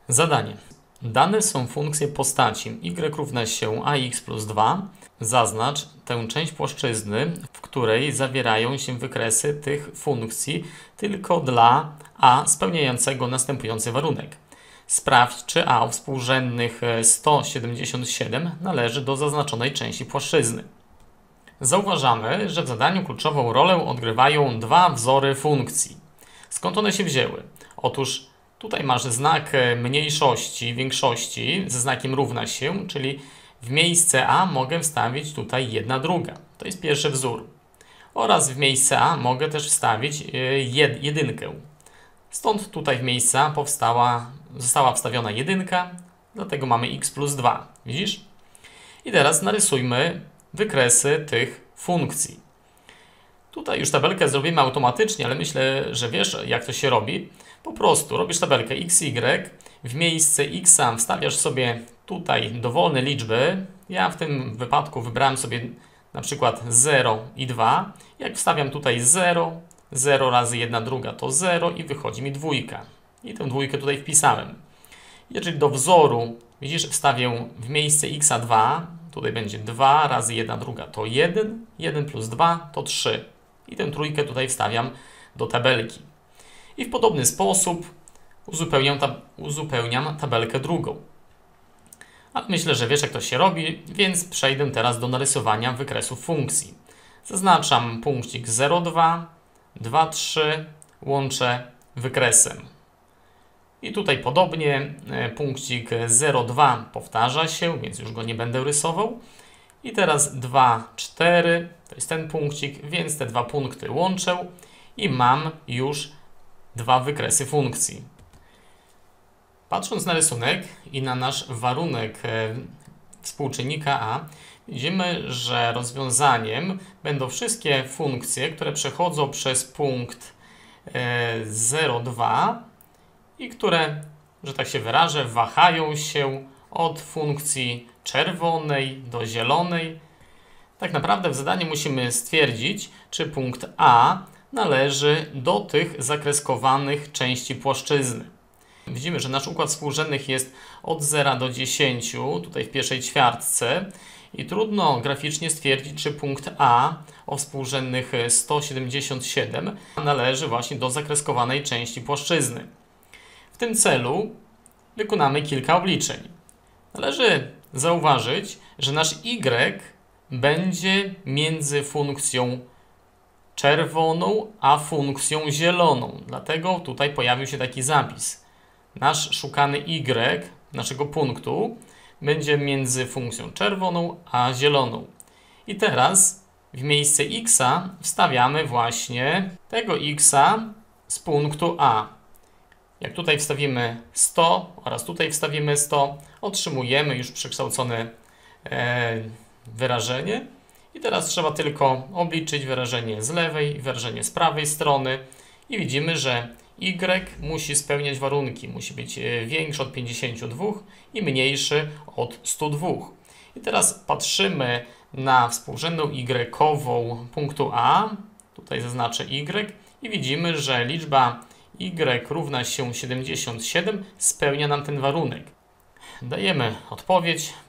Zadanie. Dane są funkcje postaci y równa się ax plus 2. Zaznacz tę część płaszczyzny, w której zawierają się wykresy tych funkcji tylko dla a spełniającego następujący warunek. Sprawdź, czy a o współrzędnych 177 należy do zaznaczonej części płaszczyzny. Zauważamy, że w zadaniu kluczową rolę odgrywają dwa wzory funkcji. Skąd one się wzięły? Otóż tutaj masz znak mniejszości, większości ze znakiem równa się, czyli w miejsce a mogę wstawić tutaj 1/2. To jest pierwszy wzór. Oraz w miejsce a mogę też wstawić jedynkę. Stąd tutaj w miejsce a została wstawiona jedynka, dlatego mamy x plus 2. Widzisz? I teraz narysujmy wykresy tych funkcji. Tutaj już tabelkę zrobimy automatycznie, ale myślę, że wiesz, jak to się robi. Po prostu robisz tabelkę xy, w miejsce x wstawiasz sobie tutaj dowolne liczby. Ja w tym wypadku wybrałem sobie na przykład 0 i 2. Jak wstawiam tutaj 0, 0 razy 1/2 to 0 i wychodzi mi dwójka. I tę dwójkę tutaj wpisałem. Jeżeli do wzoru, widzisz, wstawię w miejsce x 2, tutaj będzie 2 razy 1/2 to 1, 1 plus 2 to 3. I tę trójkę tutaj wstawiam do tabelki. I w podobny sposób uzupełniam tabelkę drugą. Ale myślę, że wiesz, jak to się robi, więc przejdę teraz do narysowania wykresów funkcji. Zaznaczam punkcik 0,2, 2,3, łączę wykresem. I tutaj podobnie punkcik 0,2 powtarza się, więc już go nie będę rysował. I teraz 2,4 to jest ten punkcik, więc te dwa punkty łączę i mam już dwa wykresy funkcji. Patrząc na rysunek i na nasz warunek współczynnika a, widzimy, że rozwiązaniem będą wszystkie funkcje, które przechodzą przez punkt 0,2 i które, że tak się wyrażę, wahają się od funkcji czerwonej do zielonej. Tak naprawdę w zadaniu musimy stwierdzić, czy punkt A należy do tych zakreskowanych części płaszczyzny. Widzimy, że nasz układ współrzędnych jest od 0 do 10, tutaj w pierwszej ćwiartce, i trudno graficznie stwierdzić, czy punkt A o współrzędnych 177 należy właśnie do zakreskowanej części płaszczyzny. W tym celu wykonamy kilka obliczeń. Należy zauważyć, że nasz y będzie między funkcją czerwoną a funkcją zieloną. Dlatego tutaj pojawił się taki zapis. Nasz szukany y naszego punktu będzie między funkcją czerwoną a zieloną. I teraz w miejsce x wstawiamy właśnie tego x z punktu A. Jak tutaj wstawimy 100 oraz tutaj wstawimy 100, otrzymujemy już przekształcone wyrażenie. I teraz trzeba tylko obliczyć wyrażenie z lewej i wyrażenie z prawej strony. I widzimy, że y musi spełniać warunki. Musi być większy od 52 i mniejszy od 102. I teraz patrzymy na współrzędną y-ową punktu A. Tutaj zaznaczę y i widzimy, że liczba y równa się 77 spełnia nam ten warunek. Dajemy odpowiedź,